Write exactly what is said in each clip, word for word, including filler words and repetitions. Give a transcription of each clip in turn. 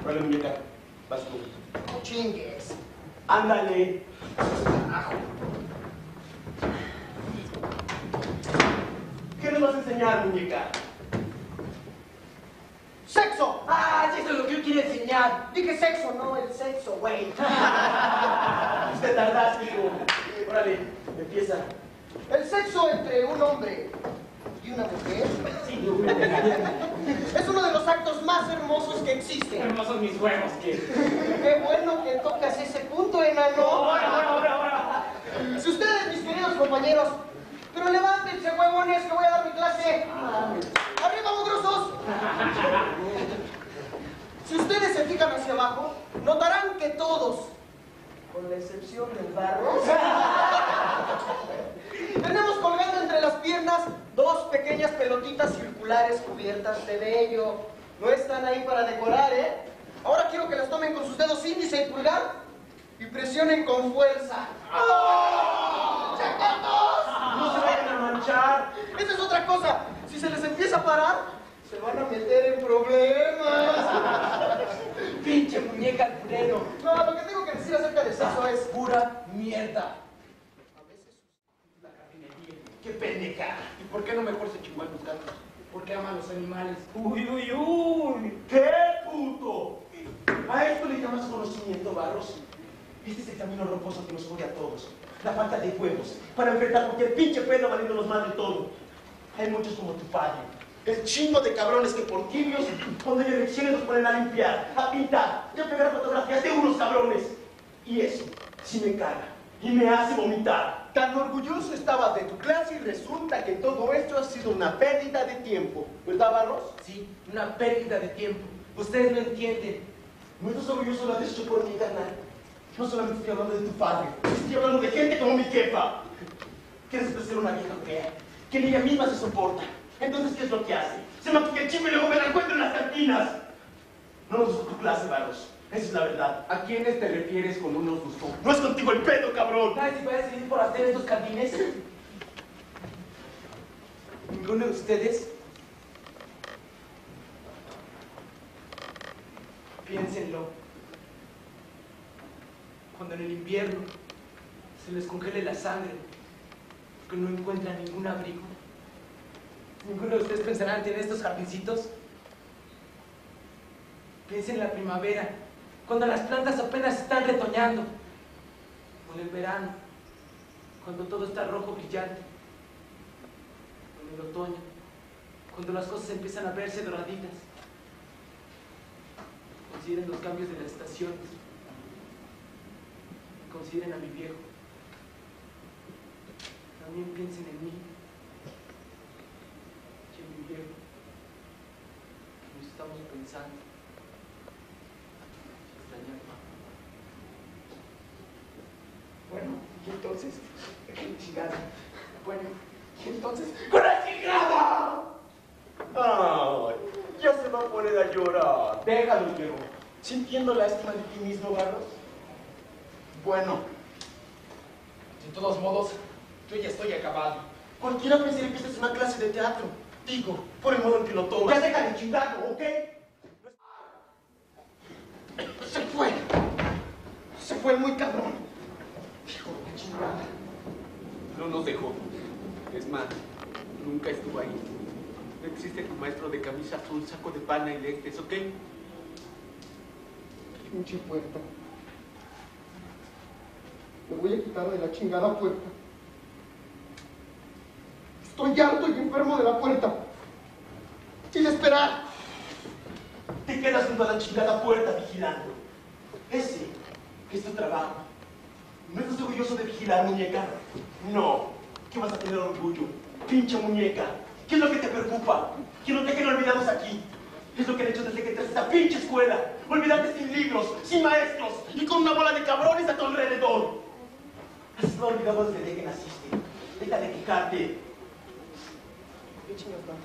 Órale, muñeca. Vas tú. No chingues. Ándale. Carajo. ¿Qué nos vas a enseñar, muñeca? ¡Sexo! ¡Ah! Eso es lo que yo quiero enseñar. Dije sexo, no el sexo, güey. Te tardaste, hijo. Órale, empieza. El sexo entre un hombre y una mujer Sí, yo, muñeca. es uno de los actos más hermosos que existen. Hermosos mis huevos, ¿qué? Qué bueno que tocas ese punto, enano. Ahora, ahora, ahora, ahora. Si ustedes, mis queridos compañeros, pero levántense, huevones, que voy a dar mi clase. ¡Arriba, mugrosos! Si ustedes se fijan hacia abajo, notarán que todos, con la excepción del barro, tenemos colgando entre las piernas dos pequeñas pelotitas circulares cubiertas de vello. No están ahí para decorar, ¿eh? Ahora quiero que las tomen con sus dedos índice y pulgar y presionen con fuerza. ¡Oh! ¡Chacotos! No se vayan a manchar. Esa es otra cosa. Si se les empieza a parar, se van a meter en problemas. Pinche muñeca alburero. No, lo que tengo que decir acerca de sexo es Pura mierda. a veces La jardinería. ¡Qué pendeja! ¿Y por qué no mejor se chingó a los gatos? Porque ama a los animales. ¡Uy, uy, uy! ¡Qué puto! ¿A esto le llamas conocimiento, Barros? Este es el camino rocoso que nos jode a todos. La falta de huevos para enfrentar cualquier pinche pedo valiendo los más de todo. Hay muchos como tu padre. El chingo de cabrones que por tibios, cuando hay elecciones nos ponen a limpiar, a pintar y a pegar fotografías de unos cabrones. Y eso sí me caga y me hace vomitar. Tan orgulloso estabas de tu clase y resulta que todo esto ha sido una pérdida de tiempo. ¿Verdad, Barros? Sí, una pérdida de tiempo. Ustedes no entienden. No estás orgulloso de lo que has hecho por mí, carnal. No solamente estoy hablando de tu padre, estoy hablando de gente como mi jefa. ¿Quieres ser una vieja fea? Que ni ella misma se soporta. Entonces, ¿qué es lo que hace? Se maquilla el chisme y luego me la encuentro en las cantinas. No nos gustó tu clase, Barros. Esa es la verdad. ¿A quiénes te refieres con no nos gustó? No es contigo el pedo, cabrón. ¿Sabes si va a decidir por hacer estos jardines? Ninguno de ustedes. Piénsenlo. Cuando en el invierno se les congele la sangre, porque no encuentran ningún abrigo, ¿ninguno de ustedes pensarán en estos jardincitos? Piensen en la primavera, cuando las plantas apenas están retoñando, o en el verano, cuando todo está rojo brillante, o en el otoño, cuando las cosas empiezan a verse doraditas. Consideren los cambios de las estaciones. Consideren a mi viejo. También piensen en mí y en mi viejo. Nos estamos pensando. Extrañando. Bueno, y entonces, qué chingada. Bueno, y entonces, ¡con la chingada! Ay, ya se va a poner a llorar. Déjalo, viejo. Sintiendo lástima de ti mismo, Barros. Bueno, de todos modos, yo ya estoy acabado. Cualquiera pensaría que esta es una clase de teatro. Digo, por el modo en que lo tomas. Ya deja de chingarlo, ¿ok? se fue. Se fue muy cabrón. Hijo de chingada. No nos dejó. Es más, nunca estuvo ahí. No existe tu maestro de camisa azul, saco de pana y lentes, ¿ok? Pinche puerta. Me voy a quitar de la chingada puerta. Estoy harto y enfermo de la puerta. Sin esperar. Te quedas junto a la chingada puerta vigilando. Ese es tu trabajo. ¿No estás orgulloso de vigilar, muñeca? No. ¿Qué vas a tener orgullo? Pinche muñeca. ¿Qué es lo que te preocupa? Que nos dejen olvidados aquí. Es lo que han hecho desde que entraste a esta pinche escuela. Olvidarte sin libros, sin maestros y con una bola de cabrones a tu alrededor. Has estado olvidado desde que naciste. Deja de quejarte. ¿Qué chingas tanto?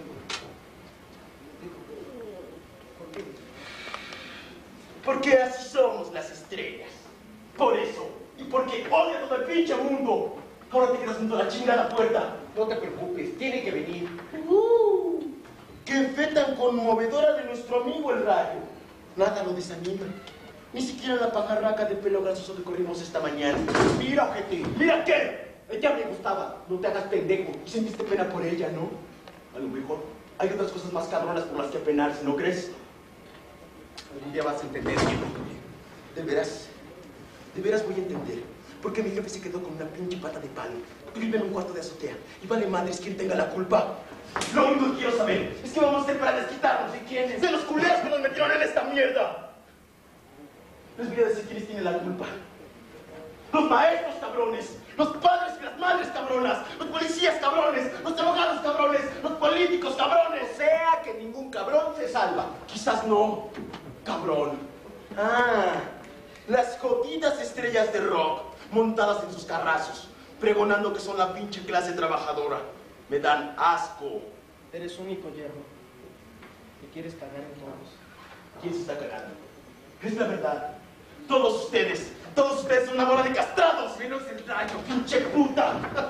¿Por qué? Porque así somos las estrellas. Por eso. Y porque odia todo el pinche mundo. Ahora te quedas junto a la chingada puerta. No te preocupes, tiene que venir. Uh, ¡Qué fe tan conmovedora de nuestro amigo el Rayo! Nada lo desanima. Ni siquiera la pajarraca de pelo grasoso que corrimos esta mañana. Mira, ojete, ¿mira qué? Ella me gustaba. No te hagas pendejo. Y sentiste pena por ella, ¿no? A lo mejor hay otras cosas más cabronas por las que apenarse, ¿no crees? Algún día vas a entender. De veras, de veras voy a entender. Porque mi jefe se quedó con una pinche pata de palo. Y vive en un cuarto de azotea. Y vale madres quien tenga la culpa. Lo único que quiero saber es qué vamos a hacer para desquitarnos de quiénes. De los culeros que nos metieron en esta mierda. Les voy a decir quiénes tienen la culpa. Los maestros cabrones, los padres y las madres cabronas, los policías cabrones, los abogados cabrones, los políticos cabrones. O sea que ningún cabrón se salva. Quizás no, cabrón. Ah, las jodidas estrellas de rock montadas en sus carrazos, pregonando que son la pinche clase trabajadora. Me dan asco. Eres único, hierro. Te quieres cagar en todos. ¿Quién se está cagando? Es la verdad. Todos ustedes, todos ustedes son una bola de castrados. Menos el daño, pinche puta.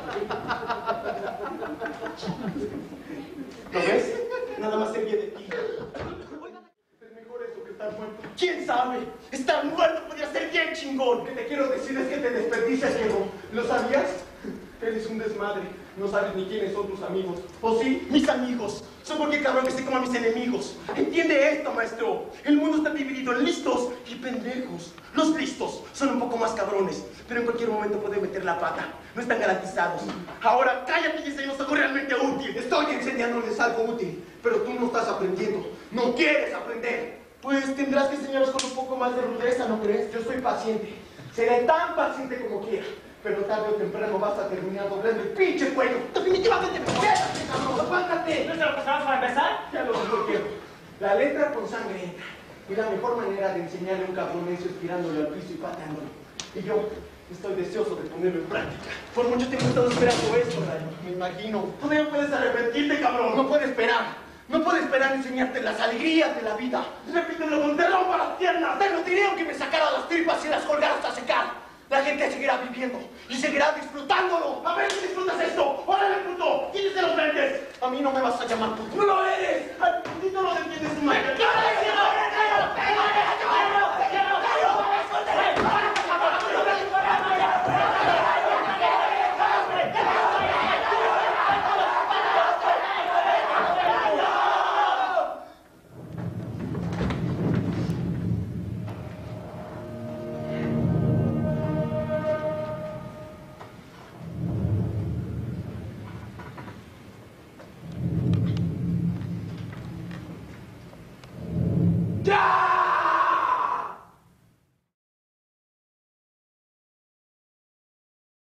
¿Lo ves? Nada más se ríe de ti. Es mejor eso que estar muerto. ¿Quién sabe? Estar muerto podría ser bien chingón. Lo que te quiero decir es que te desperdicias, Diego. ¿Lo sabías? Eres un desmadre. No sabes ni quiénes son tus amigos. ¿O sí? Mis amigos. Son porque cabrón que se como a mis enemigos. Entiende esto, maestro. El mundo está dividido en listos y pendejos. Los listos son un poco más cabrones, pero en cualquier momento pueden meter la pata. No están garantizados. Ahora cállate y enséñanos algo realmente útil. Estoy enseñándoles algo útil, pero tú no estás aprendiendo. No quieres aprender. Pues tendrás que enseñarnos con un poco más de rudeza, ¿no crees? Yo soy paciente. Seré tan paciente como quiera. Pero tarde o temprano vas a terminar doblando el pinche cuello. Definitivamente me quédate, cabrón. Aguántate. ¿No se lo pasamos para empezar? Ya lo digo, quiero. La letra con sangre entra. Y la mejor manera de enseñarle a un cabrón es tirándole al piso y pateándolo. Y yo estoy deseoso de ponerlo en práctica. Por mucho tiempo he estado esperando esto, Rayo. Me imagino. Todavía puedes arrepentirte, cabrón. No puedo esperar. No puedo esperar a enseñarte las alegrías de la vida. Repítelo donde te rompa las piernas. Te lo diré aunque me sacara las tripas y las colgara hasta secar. La gente seguirá viviendo y seguirá disfrutándolo. A ver si disfrutas esto. ¡Órale, puto! ¿Quiénes te los vendes? A mí no me vas a llamar puto. ¡No lo eres! ¡Al putito lo defiendes, madre! ¡Cara!